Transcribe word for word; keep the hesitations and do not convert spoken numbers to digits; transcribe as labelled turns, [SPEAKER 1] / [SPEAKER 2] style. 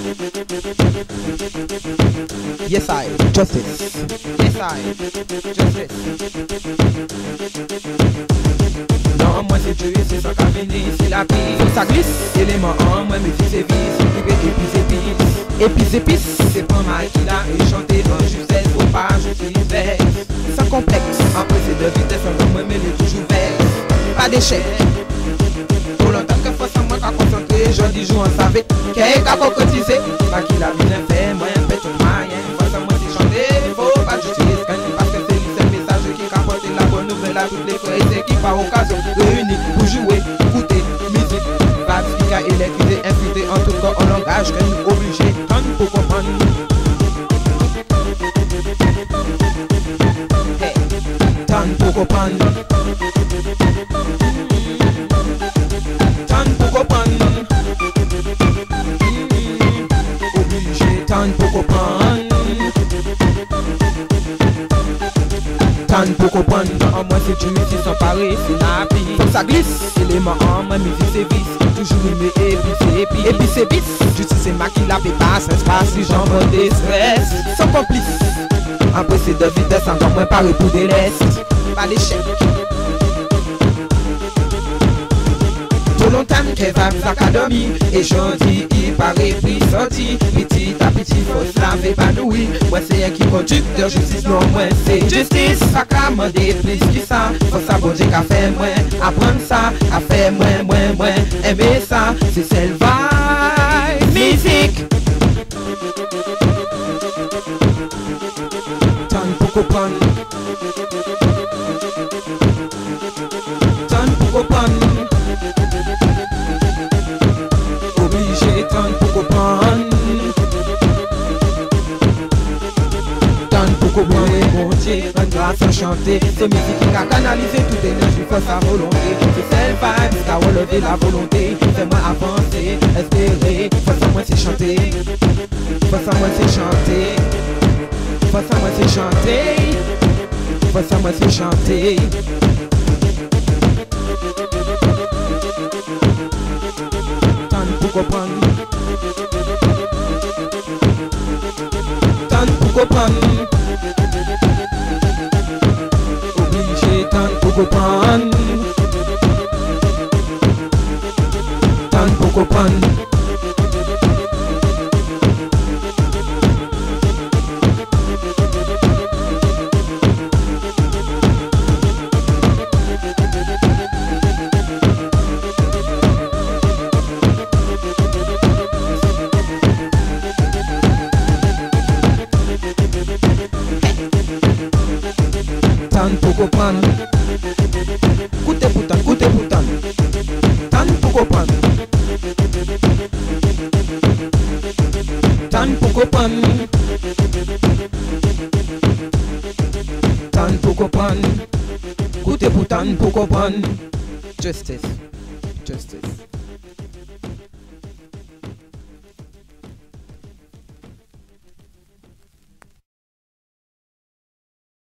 [SPEAKER 1] Yes I, justice. Yes I, justice. Non, moi c'est Dieu, c'est ça qu'a fini, c'est la pire. Faut que ça glisse, élément en moi, mes fils et vis, épices, épices, épices, épices. C'est pas mal qu'il a échanté en justesse, faut pas justifier. Sans complexe, en plus c'est de vitesse, en moi, mais il est toujours vert. Pas d'échec. Pour longtemps que faut sans moi qu'à concentrer, je dis joue en savait, qu'est-ce qu'à concrétiser. Pas qu'il a bien fait, moi, un fait tout moyen. Faut sans moi c'est chanter, faut pas justifier. Parce que c'est le message qui capote la bonne nouvelle à toutes les frères qui par occasion réunis pour jouer, écouter, musique, pratique, électriser, infiltrer en tout cas en langage que nous obligés pour comprendre. Hey, tant pour comprendre. Tant pour comprendre. Obligé, tant pour comprendre. Tant pour comprendre. En moi c'est du métier sans pareil, c'est la vie. Faut que ça glisse, élément en moi, mes vies c'est vice. Toujours une épice, épice, épice, épice. Justice c'est ma qui la pépasse, espace, si j'en veux des stress. Sans complice. Après c'est de vitesse, encore moins pareil pour des restes. Pas d'échec. Tout longtemps qu'elle va aux académies. Et gentil, il paraît pris sorti. Petit à petit, faut se laver épanoui. Moi c'est un qui conducteur, justice non moi c'est justice. Pas qu'à demander plus que ça. Faut s'abonner qu'à faire moins. Apprendre ça, à faire moins, moins, moins. Aimer ça, c'est celle vibe. Musique. Tant pour comprendre. Tant pour comprendre. Obligé, tant pour comprendre. Tant pour comprendre. Mon Dieu, une grâce à chanter. C'est musique qui a canalisé toute énergie, faut sa volonté. C'est celle vibe qui a relevé la volonté. Fais-moi avancer, espérer. Faut ça moi c'est chanter. Faut ça moi c'est chanter. Faut ça moi c'est chanter. Faut ça moi c'est chanter. Tant pour comprendre. Tant pour comprendre. Obligé, tant pour comprendre. Tant pour comprendre. Tant pour comprendre. Écoutez pourtant, écoutez pourtant. Tant pour comprendre. Tant pour comprendre. Tant pour comprendre. Écoutez pourtant pour comprendre. Justice. Justice.